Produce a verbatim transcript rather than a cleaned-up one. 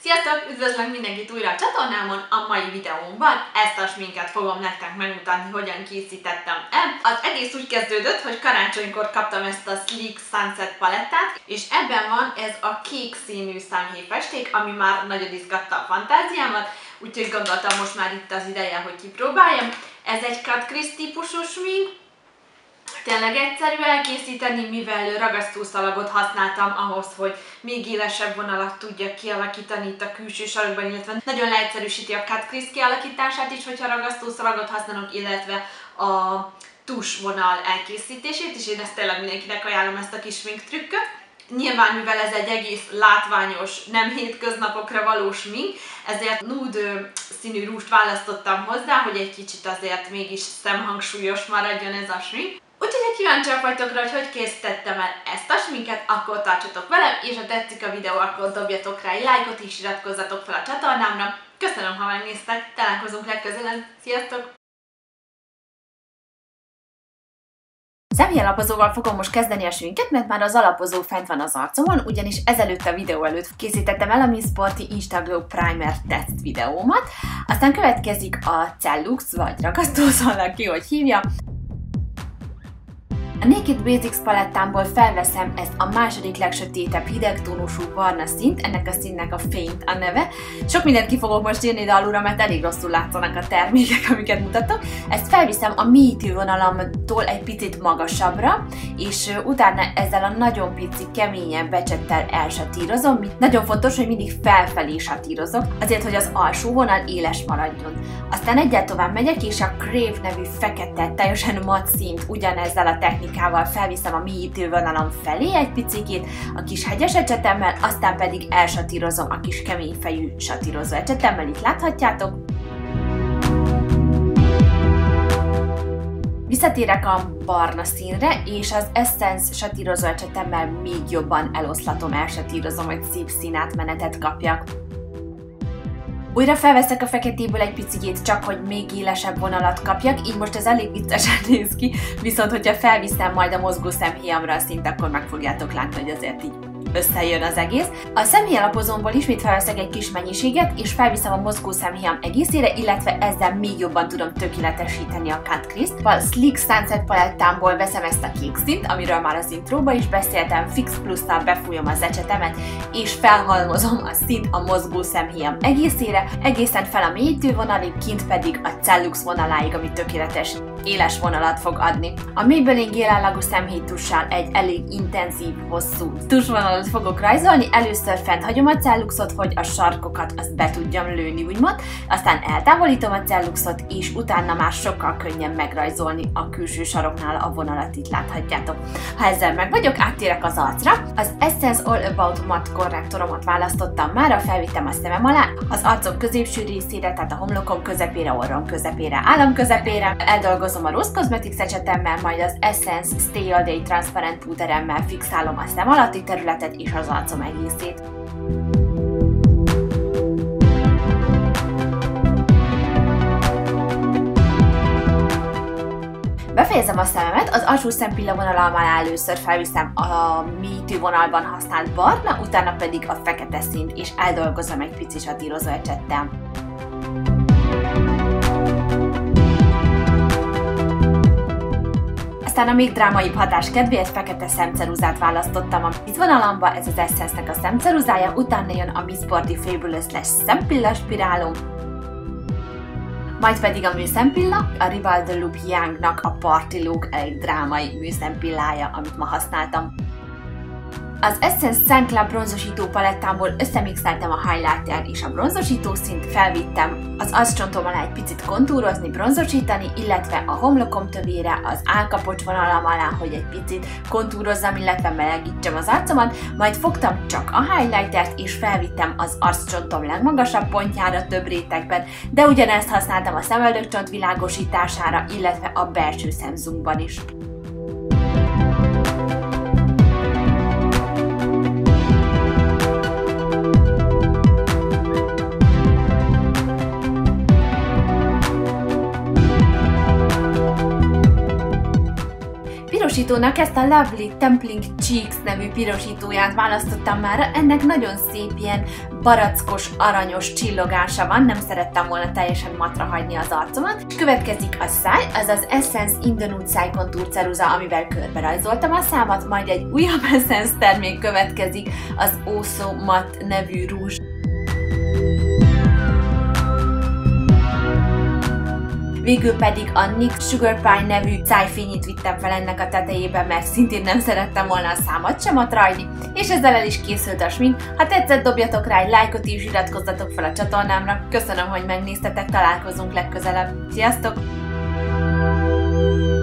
Sziasztok! Üdvözlök mindenkit újra a csatornámon. A mai videómban ezt a sminket fogom nektek megmutatni, hogyan készítettem el. Az egész úgy kezdődött, hogy karácsonykor kaptam ezt a Sleek Sunset palettát, és ebben van ez a kék színű szemhéjfesték, ami már nagyon izgatta a fantáziámat, úgyhogy gondoltam, most már itt az ideje, hogy kipróbáljam. Ez egy Kat Chris típusú smink. Tényleg egyszerű elkészíteni, mivel ragasztószalagot használtam ahhoz, hogy még élesebb vonalat tudjak kialakítani itt a külső sarokban, illetve nagyon leegyszerűsíti a Kat Chris kialakítását is, hogyha ragasztószalagot használok, illetve a tus vonal elkészítését, és én ezt tényleg mindenkinek ajánlom, ezt a kis smink trükköt. Nyilván, mivel ez egy egész látványos, nem hétköznapokra való smink, ezért nude színű rúst választottam hozzá, hogy egy kicsit azért mégis szemhangsúlyos maradjon ez a smink. Úgyhogy, ha kíváncsiak vagytok rá, hogy hogy készítettem el ezt a sminket, akkor tartsatok velem, és ha tetszik a videó, akkor dobjatok rá egy lájkot és iratkozzatok fel a csatornámra. Köszönöm, ha megnéztek, találkozunk legközelebb, sziasztok! Szemhéjalapozóval fogom most kezdeni a sminket, mert már az alapozó fent van az arcomon, ugyanis ezelőtt a videó előtt készítettem el a Miss Sporty Instaglow Primer Test videómat, aztán következik a Cellux, vagy ragasztószallag, ki hogy hívja. A Naked Basics palettámból felveszem ezt a második legsötétebb hidegtónusú barna színt, ennek a színnek a Faint a neve. Sok mindent ki fogok most írni ide alulra, mert elég rosszul látszanak a termékek, amiket mutatok. Ezt felviszem a mélyítő vonalamtól egy picit magasabbra, és utána ezzel a nagyon pici, keményebb becsettel elsatírozom. Nagyon fontos, hogy mindig felfelé satírozok, azért, hogy az alsó vonal éles maradjon. Aztán egyel tovább megyek, és a Crave nevű fekete, teljesen mat színt ugyanezzel a technikával felviszem a mélyítő vonalam felé egy picikét, a kis hegyes ecsetemmel, aztán pedig elsatírozom a kis kemény fejű satírozó ecsetemmel, itt láthatjátok. Visszatérek a barna színre, és az Essence satírozó ecsetemmel még jobban eloszlatom, elsatírozom, hogy szép színátmenetet kapjak. Újra felveszek a feketéből egy picit, csak hogy még élesebb vonalat kapjak, így most ez elég viccesen néz ki, viszont hogyha felviszem majd a mozgó szemhéjamra a szint, akkor meg fogjátok látni, hogy azért így összejön az egész. A szemhéjalapozómból ismét felveszek egy kis mennyiséget, és felviszem a mozgó szemhéjam egészére, illetve ezzel még jobban tudom tökéletesíteni a Kat Chris-t. A Sleek Sunset palettámból veszem ezt a kék színt, amiről már az intróban is beszéltem, Fix Plus-tal befújom az ecsetemet, és felhalmozom a színt a mozgó szemhéjam egészére, egészen fel a mélyítő vonalig, kint pedig a Cellux vonaláig, ami tökéletes, éles vonalat fog adni. A Maybelline gélállagú szemhéjtussal egy elég intenzív, hosszú tusvonalat fogok rajzolni. Először fent hagyom a Celluxot, hogy a sarkokat azt be tudjam lőni, úgymond. Aztán eltávolítom a Celluxot, és utána már sokkal könnyebb megrajzolni a külső saroknál a vonalat, itt láthatjátok. Ha ezzel meg vagyok, áttérek az arcra. Az Essence All About Matte korrektoromat választottam már, felvittem a szemem alá, az arcom középső részére, tehát a homlokom közepére, orrom közepére, állam közepére. Eldolgozom a Rose Cosmetics ecsetemmel, majd az Essence Stay All Day Transparent púderemmel fixálom a szem alatti területet és az arcom egészét. Befejezem a szememet, az alsó szempilla vonalam alá először felviszem a mélyítő vonalban használt barna, utána pedig a fekete színt, és eldolgozom egy pici satírozó ecsettel. Aztán a még drámaibb hatás kedvéért fekete szemceruzát választottam a vízvonalamba, ez az Essence-nek a szemceruzája, utána jön a Miss Sporty Fabulous Lash szempilla spirálom, majd pedig a műszempilla, a Rival de Loop Young-nak a Party Look egy drámai műszempillája, amit ma használtam. Az Essence Sun Club bronzosító palettámból összemixeltem a highlighter és a bronzosító szint, felvittem az arccsontom alá egy picit kontúrozni, bronzosítani, illetve a homlokom tövére, az állkapocs vonalam alá, hogy egy picit kontúrozzam, illetve melegítsem az arcomat, majd fogtam csak a highlightert és felvittem az arccsontom legmagasabb pontjára több rétegben, de ugyanezt használtam a szemöldökcsont világosítására, illetve a belső szemzunkban is. pirosítónak ezt a Lovely Templing Cheeks nevű pirosítóját választottam már. Ennek nagyon szép ilyen barackos, aranyos csillogása van, nem szerettem volna teljesen matra hagyni az arcomat. És következik a száj, az az Essence In The Nude Contour ceruza, amivel körbe rajzoltam a számat, majd egy újabb Essence termék következik, az Oh So Matte nevű rúzs. Végül pedig a N Y X Sugar Pie nevű szájfényit vittem fel ennek a tetejébe, mert szintén nem szerettem volna a számat sem atrajni, és ezzel el is készült a smink. Ha tetszett, dobjatok rá egy lájkot és iratkozzatok fel a csatornámra. Köszönöm, hogy megnéztetek, találkozunk legközelebb. Sziasztok!